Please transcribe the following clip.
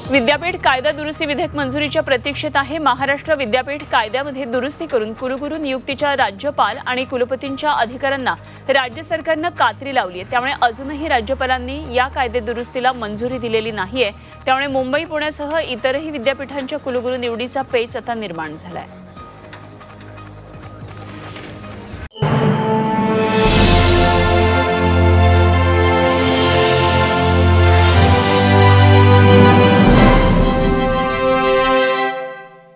विद्यापीठ कायदा दुरुस्ती विधेयक मंजुरीच्या प्रतीक्षेत आहे। महाराष्ट्र विद्यापीठ कायद्यामध्ये दुरुस्ती करून कुलगुरू नियुक्तीच्या राज्यपाल आणि कुलपतींच्या अधिकारांना राज्य सरकारने कात्री लावली आहे। त्यामुळे अजूनही राज्यपालांनी या कायदे दुरुस्तीला मंजुरी दिलेली नाहीये। त्यामुळे मुंबई पुण्यासह इतरही विद्यापीठांच्या कुलगुरू निवडीचा पेच आता निर्माण झालाय।